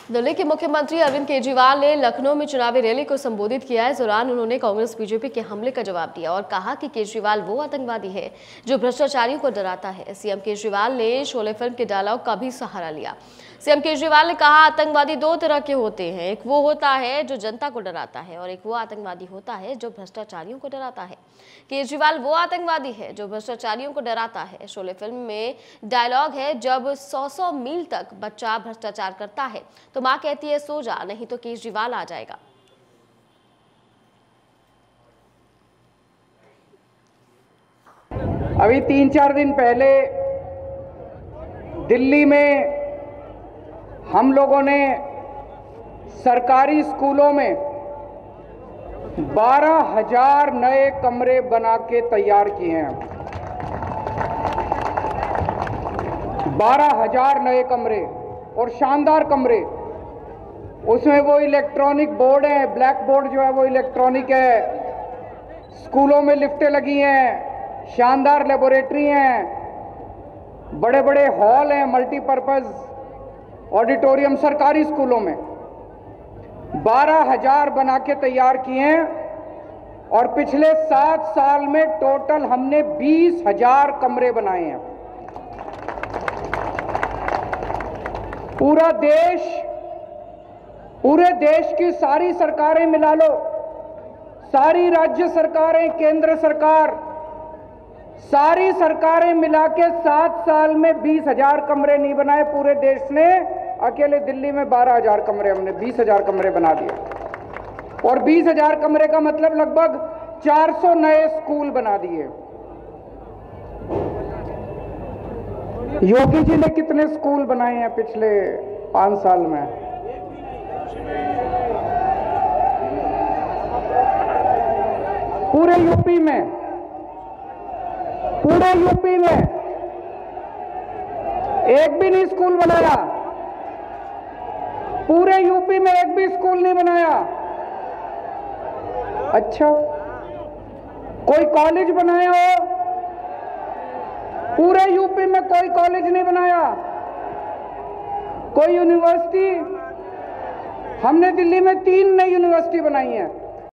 दिल्ली के मुख्यमंत्री अरविंद केजरीवाल ने लखनऊ में चुनावी रैली को संबोधित किया। इस दौरान उन्होंने कांग्रेस बीजेपी के हमले का जवाब दिया और कहा कि केजरीवाल वो आतंकवादी है जो भ्रष्टाचारियों को डराता है। सीएम केजरीवाल ने शोले फिल्म के डायलॉग का भी सहारा लिया। सीएम केजरीवाल ने कहा, आतंकवादी दो तरह के होते हैं, एक वो होता है जो जनता को डराता है और एक वो आतंकवादी होता है जो भ्रष्टाचारियों को डराता है। केजरीवाल वो आतंकवादी है जो भ्रष्टाचारियों को डराता है। शोले फिल्म में डायलॉग है, जब 100 मील तक बच्चा भ्रष्टाचार करता है तो माँ कहती है सो जा, नहीं तो केजरीवाल आ जाएगा। अभी 3-4 दिन पहले दिल्ली में हम लोगों ने सरकारी स्कूलों में 12,000 नए कमरे बना के तैयार किए हैं। 12,000 नए कमरे और शानदार कमरे। उसमें वो इलेक्ट्रॉनिक बोर्ड है, ब्लैक बोर्ड जो है वो इलेक्ट्रॉनिक है। स्कूलों में लिफ्टें लगी हैं, शानदार लेबोरेटरी हैं, बड़े बड़े हॉल हैं, मल्टीपर्पज़ ऑडिटोरियम सरकारी स्कूलों में 12,000 बना के तैयार किए हैं। और पिछले 7 साल में टोटल हमने 20,000 कमरे बनाए हैं। पूरे देश की सारी सरकारें मिला लो, सारी राज्य सरकारें, केंद्र सरकार, सारी सरकारें मिला के 7 साल में 20,000 कमरे नहीं बनाए पूरे देश ने। अकेले दिल्ली में 12,000 कमरे, हमने 20,000 कमरे बना दिए। और 20,000 कमरे का मतलब लगभग 400 नए स्कूल बना दिए। योगी जी ने कितने स्कूल बनाए हैं पिछले 5 साल में? पूरे यूपी में एक भी नहीं स्कूल बनाया। पूरे यूपी में एक भी स्कूल नहीं बनाया। अच्छा, कोई कॉलेज बनाया हो? पूरे यूपी में कोई कॉलेज नहीं बनाया। कोई यूनिवर्सिटी? हमने दिल्ली में 3 नई यूनिवर्सिटी बनाई है।